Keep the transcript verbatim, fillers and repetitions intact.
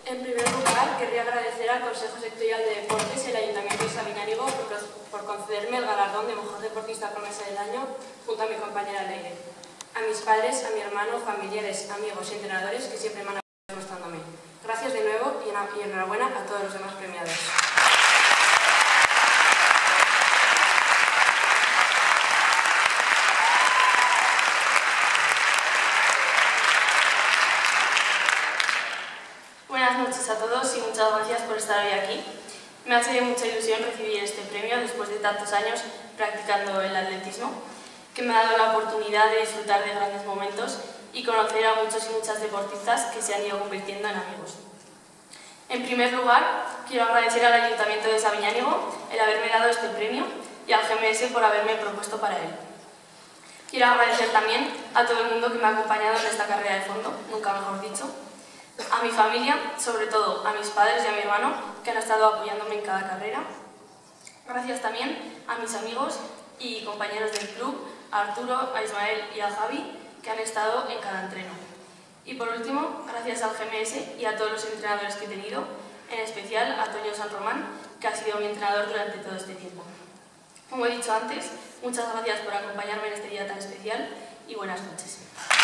En primer lugar, querría agradecer al Consejo Sectorial de Deportes y al Ayuntamiento de Sabiñánigo por, por concederme el galardón de Mejor Deportista Promesa del Año junto a mi compañera Leire. A mis padres, a mi hermano, familiares, amigos y entrenadores que siempre me han apoyado demostrándome. Gracias de nuevo y enhorabuena a todos los demás premiados. Buenas noches a todos y muchas gracias por estar hoy aquí. Me hace mucha ilusión recibir este premio después de tantos años practicando el atletismo, que me ha dado la oportunidad de disfrutar de grandes momentos y conocer a muchos y muchas deportistas que se han ido convirtiendo en amigos. En primer lugar, quiero agradecer al Ayuntamiento de Sabiñánigo el haberme dado este premio y al G M S por haberme propuesto para él. Quiero agradecer también a todo el mundo que me ha acompañado en esta carrera de fondo, nunca mejor dicho, a mi familia, sobre todo a mis padres y a mi hermano, que han estado apoyándome en cada carrera. Gracias también a mis amigos y compañeros del club, a Arturo, a Ismael y a Javi, que han estado en cada entreno. Y por último, gracias al G M S y a todos los entrenadores que he tenido, en especial a Toño San Román, que ha sido mi entrenador durante todo este tiempo. Como he dicho antes, muchas gracias por acompañarme en este día tan especial y buenas noches.